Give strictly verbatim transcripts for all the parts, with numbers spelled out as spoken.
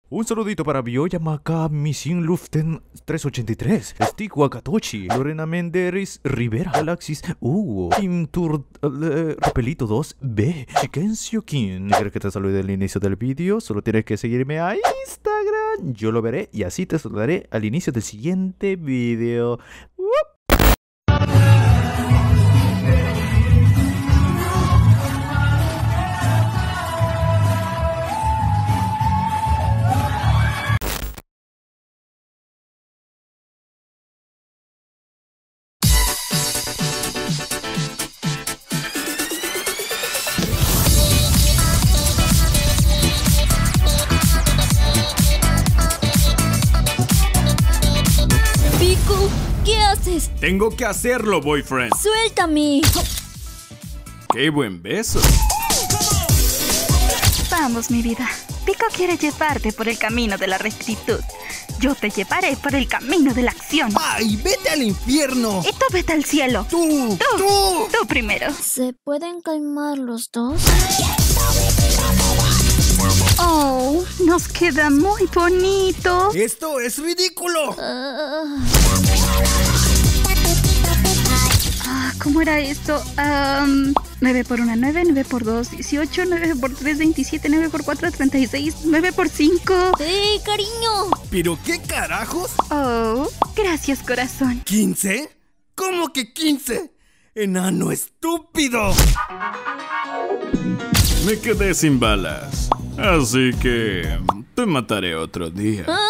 Un saludito para Bioyamaka, Misin Luften tres ochenta y tres, Stick Wakatochi, Lorena Menderes, Rivera Galaxis, Hugo, Kim Tur, uh, Repelito dos B, Shikensio Kin. ¿Quieres que te salude al inicio del vídeo? Solo tienes que seguirme a Instagram. Yo lo veré y así te saludaré al inicio del siguiente vídeo. ¿Qué haces? Tengo que hacerlo, boyfriend. ¡Suéltame! ¡Qué buen beso! Vamos, mi vida. Pico quiere llevarte por el camino de la rectitud. Yo te llevaré por el camino de la acción. ¡Ay, vete al infierno! Y tú vete al cielo. ¡Tú! ¡Tú! ¡Tú! ¡Tú primero! ¿Se pueden calmar los dos? ¡Oh! Nos queda muy bonito. ¡Esto es ridículo! Uh... Ah, ¿cómo era esto? Um, nueve por uno, nueve, nueve por dos, dieciocho, nueve por tres, veintisiete, nueve por cuatro, treinta y seis, nueve por cinco. ¡Eh, cariño! ¿Pero qué carajos? Oh, gracias, corazón. ¿quince? ¿Cómo que quince? ¡Enano estúpido! Me quedé sin balas, así que te mataré otro día. ¿Ah?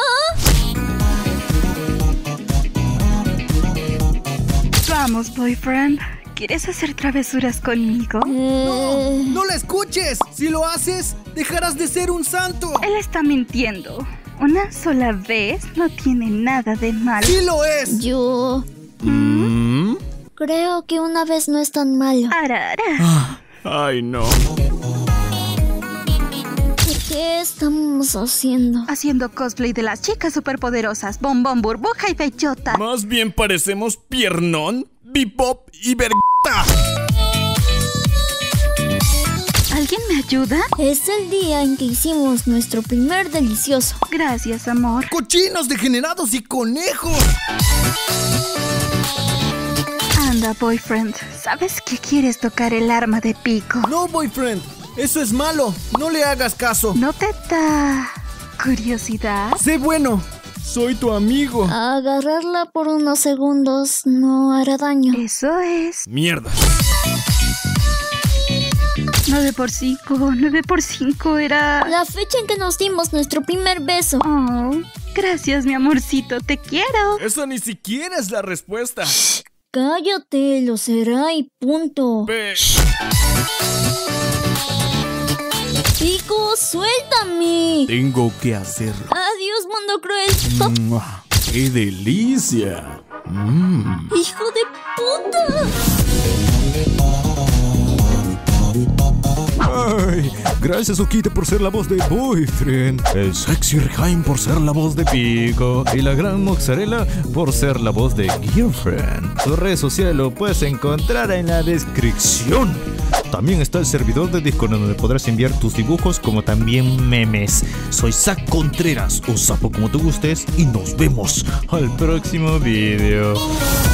Vamos, boyfriend. ¿Quieres hacer travesuras conmigo? Eh... ¡No! ¡No la escuches! Si lo haces, dejarás de ser un santo. Él está mintiendo. Una sola vez no tiene nada de malo. ¡Sí lo es! Yo... ¿Mm? creo que una vez no es tan malo. Ara, ara. Ay, no. ¿Qué estamos haciendo? Haciendo cosplay de las chicas superpoderosas. Bombón, burbuja y bellota. Más bien parecemos piernón, bebop y vergüenza. ¿Alguien me ayuda? Es el día en que hicimos nuestro primer delicioso. Gracias, amor. ¡Cochinos, degenerados y conejos! Anda, boyfriend. ¿Sabes que quieres tocar el arma de Pico? No, boyfriend. Eso es malo. No le hagas caso. ¿No te da curiosidad? Sé bueno. Soy tu amigo. Agarrarla por unos segundos no hará daño. Eso es. Mierda. nueve por cinco. nueve por cinco era... La fecha en que nos dimos nuestro primer beso. Oh, gracias, mi amorcito. Te quiero. Eso ni siquiera es la respuesta. Cállate, lo será y punto. Ve. Pico, suéltame. Tengo que hacerlo. Adiós, mundo cruel. ¡Mua! ¡Qué delicia! Mm. ¡Hijo de puta! Ay, gracias Okita por ser la voz de Boyfriend, el sexy Rejaim por ser la voz de Pico y la gran Mozzarella por ser la voz de Girlfriend. Su red social lo puedes encontrar en la descripción. También está el servidor de Discord donde podrás enviar tus dibujos como también memes. Soy Zack Contreras o Sapo como tú gustes y nos vemos al próximo video.